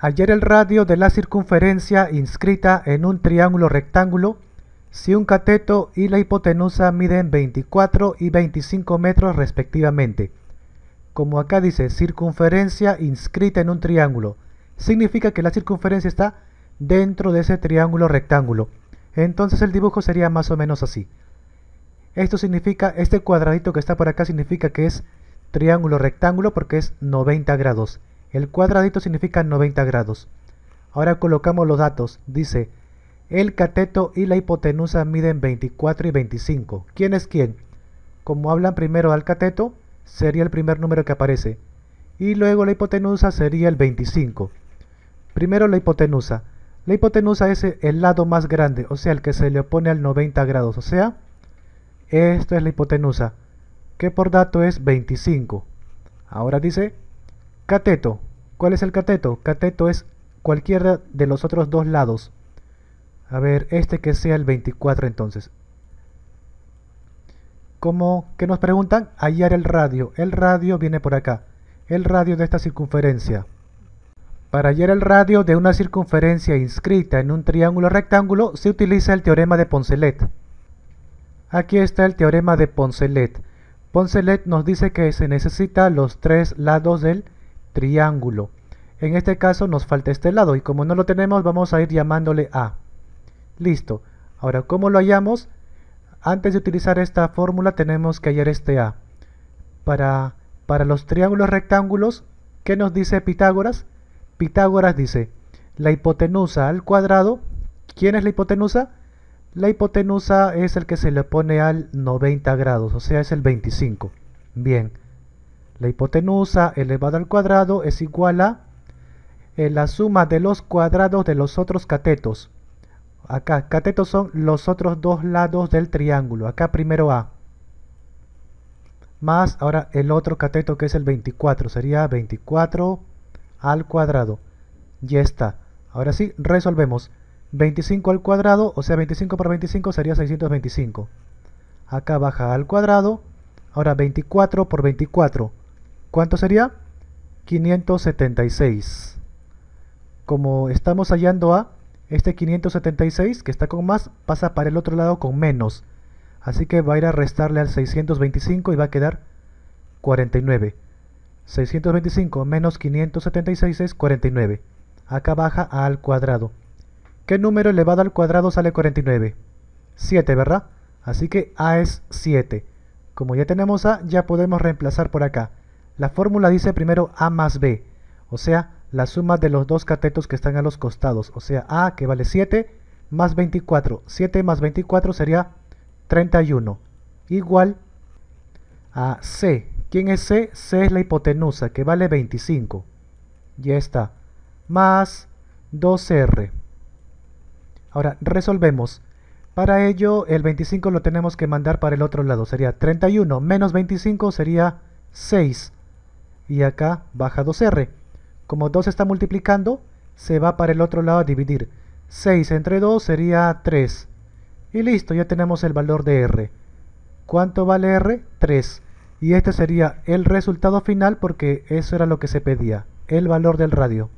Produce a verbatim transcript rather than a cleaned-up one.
Hallar el radio de la circunferencia inscrita en un triángulo rectángulo si un cateto y la hipotenusa miden veinticuatro y veinticinco metros respectivamente. Como acá dice circunferencia inscrita en un triángulo, significa que la circunferencia está dentro de ese triángulo rectángulo. Entonces el dibujo sería más o menos así. Esto significa, este cuadradito que está por acá significa que es triángulo rectángulo porque es noventa grados. El cuadradito significa noventa grados. Ahora colocamos los datos. Dice, el cateto y la hipotenusa miden veinticuatro y veinticinco. ¿Quién es quién? Como hablan primero al cateto, sería el primer número que aparece. Y luego la hipotenusa sería el veinticinco. Primero la hipotenusa. La hipotenusa es el lado más grande, o sea, el que se le opone al noventa grados. O sea, esto es la hipotenusa, que por dato es veinticinco. Ahora dice, cateto. ¿Cuál es el cateto? Cateto es cualquiera de los otros dos lados. A ver, este que sea el veinticuatro entonces. ¿Cómo? ¿Qué nos preguntan? Hallar el radio. El radio viene por acá. El radio de esta circunferencia. Para hallar el radio de una circunferencia inscrita en un triángulo rectángulo se utiliza el teorema de Poncelet. Aquí está el teorema de Poncelet. Poncelet nos dice que se necesita los tres lados del triángulo. En este caso nos falta este lado y como no lo tenemos vamos a ir llamándole A. Listo. Ahora, ¿cómo lo hallamos? Antes de utilizar esta fórmula tenemos que hallar este A. Para, para los triángulos rectángulos, ¿qué nos dice Pitágoras? Pitágoras dice, la hipotenusa al cuadrado. ¿Quién es la hipotenusa? La hipotenusa es el que se le pone al noventa grados, o sea, es el veinticinco. Bien, la hipotenusa elevada al cuadrado es igual a eh, la suma de los cuadrados de los otros catetos. Acá, catetos son los otros dos lados del triángulo. Acá primero A. Más ahora el otro cateto que es el veinticuatro. Sería veinticuatro al cuadrado. Ya está. Ahora sí, resolvemos. veinticinco al cuadrado, o sea, veinticinco por veinticinco sería seiscientos veinticinco. Acá baja al cuadrado. Ahora veinticuatro por veinticuatro. ¿Cuánto sería? quinientos setenta y seis. Como estamos hallando A, este quinientos setenta y seis, que está con más, pasa para el otro lado con menos. Así que va a ir a restarle al seiscientos veinticinco y va a quedar cuarenta y nueve. seiscientos veinticinco menos quinientos setenta y seis es cuarenta y nueve. Acá baja A al cuadrado. ¿Qué número elevado al cuadrado sale cuarenta y nueve? siete, ¿verdad? Así que A es siete. Como ya tenemos A, ya podemos reemplazar por acá. La fórmula dice primero A más B, o sea, la suma de los dos catetos que están a los costados, o sea, A que vale siete más veinticuatro. siete más veinticuatro sería treinta y uno, igual a C. ¿Quién es C? C es la hipotenusa, que vale veinticinco. Ya está. Más dos R. Ahora, resolvemos. Para ello, el veinticinco lo tenemos que mandar para el otro lado. Sería treinta y uno menos veinticinco sería seis. Y acá baja dos R. Como dos está multiplicando, se va para el otro lado a dividir. seis entre dos sería tres. Y listo, ya tenemos el valor de R. ¿Cuánto vale R? tres. Y este sería el resultado final porque eso era lo que se pedía, el valor del radio.